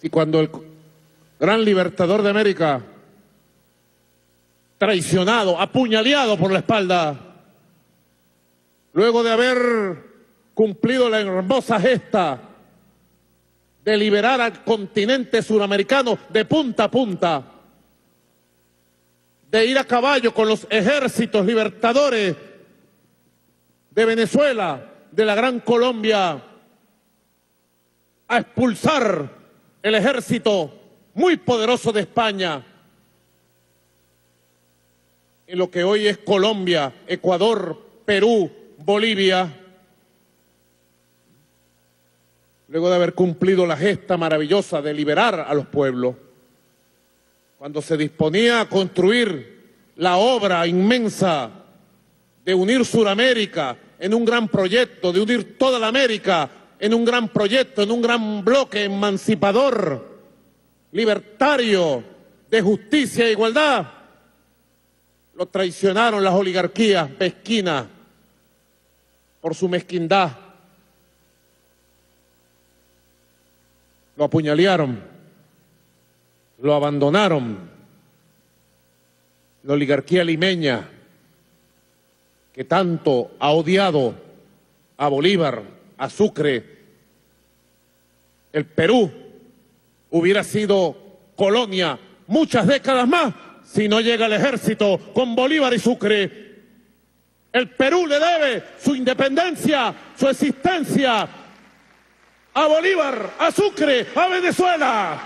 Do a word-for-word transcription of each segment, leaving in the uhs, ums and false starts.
Y cuando el gran libertador de América, traicionado, apuñaleado por la espalda, luego de haber cumplido la hermosa gesta de liberar al continente suramericano de punta a punta, de ir a caballo con los ejércitos libertadores de Venezuela, de la Gran Colombia, a expulsar el ejército muy poderoso de España en lo que hoy es Colombia, Ecuador, Perú, Bolivia. Luego de haber cumplido la gesta maravillosa de liberar a los pueblos, cuando se disponía a construir la obra inmensa de unir Suramérica en un gran proyecto, de unir toda la América en un gran proyecto, en un gran bloque emancipador, libertario, de justicia e igualdad, lo traicionaron las oligarquías mezquinas por su mezquindad. Lo apuñalearon, lo abandonaron. La oligarquía limeña, que tanto ha odiado a Bolívar, a Sucre, el Perú hubiera sido colonia muchas décadas más si no llega el ejército con Bolívar y Sucre. El Perú le debe su independencia, su existencia a Bolívar, a Sucre, a Venezuela.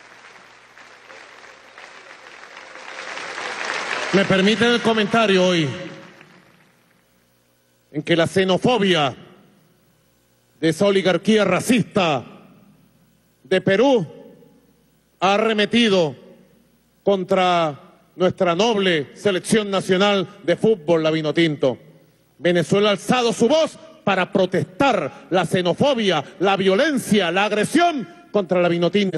Me permiten el comentario hoy en que la xenofobia de esa oligarquía racista de Perú ha arremetido contra nuestra noble selección nacional de fútbol, la Vinotinto. Venezuela ha alzado su voz para protestar la xenofobia, la violencia, la agresión contra la Vinotinto.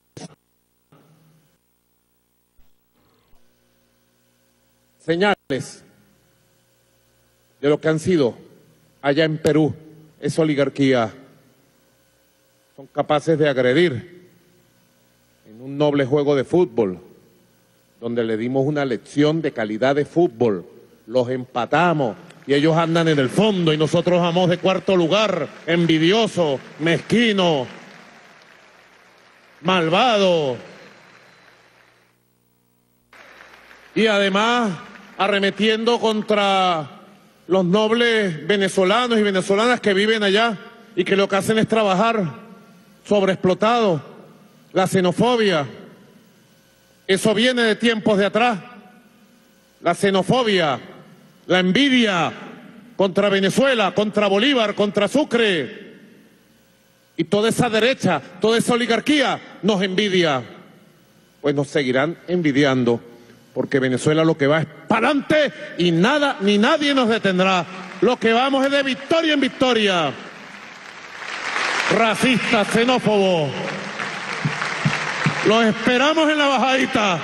Señales de lo que han sido allá en Perú esa oligarquía. Son capaces de agredir en un noble juego de fútbol, donde le dimos una lección de calidad de fútbol, los empatamos y ellos andan en el fondo y nosotros vamos de cuarto lugar, envidioso, mezquino, malvado. Y además arremetiendo contra los nobles venezolanos y venezolanas que viven allá y que lo que hacen es trabajar sobreexplotados. La xenofobia, eso viene de tiempos de atrás. La xenofobia, la envidia contra Venezuela, contra Bolívar, contra Sucre. Y toda esa derecha, toda esa oligarquía nos envidia. Pues nos seguirán envidiando, porque Venezuela lo que va es para adelante y nada ni nadie nos detendrá. Lo que vamos es de victoria en victoria. Racista, xenófobo. Los esperamos en la bajadita.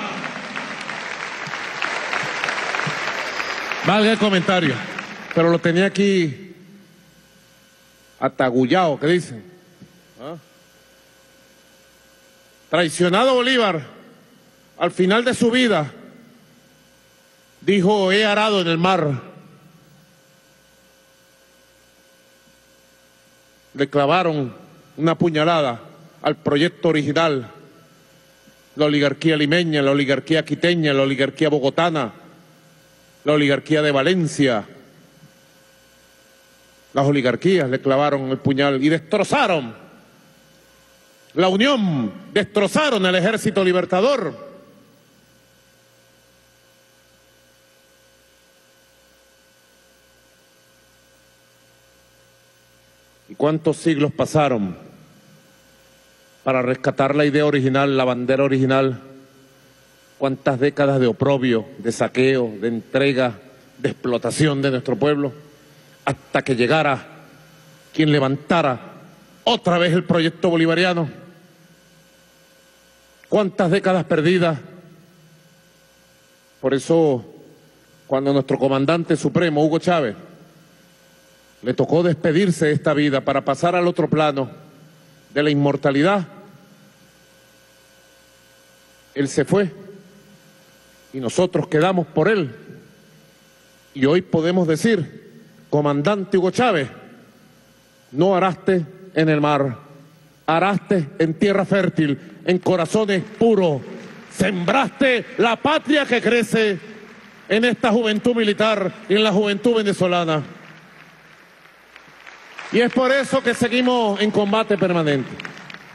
Valga el comentario, pero lo tenía aquí atagullado, ¿qué dicen? ¿Ah? Traicionado Bolívar, al final de su vida, dijo, he arado en el mar. Le clavaron una puñalada al proyecto original, la oligarquía limeña, la oligarquía quiteña, la oligarquía bogotana, la oligarquía de Valencia. Las oligarquías le clavaron el puñal y destrozaron la unión, destrozaron el ejército libertador. ¿Y cuántos siglos pasaron para rescatar la idea original, la bandera original? ¿Cuántas décadas de oprobio, de saqueo, de entrega, de explotación de nuestro pueblo? Hasta que llegara quien levantara otra vez el proyecto bolivariano. ¿Cuántas décadas perdidas? Por eso, cuando nuestro comandante supremo, Hugo Chávez, le tocó despedirse de esta vida para pasar al otro plano de la inmortalidad, Él se fue y nosotros quedamos por él. Y hoy podemos decir, comandante Hugo Chávez, no araste en el mar, araste en tierra fértil, en corazones puros, sembraste la patria que crece en esta juventud militar y en la juventud venezolana. Y es por eso que seguimos en combate permanente.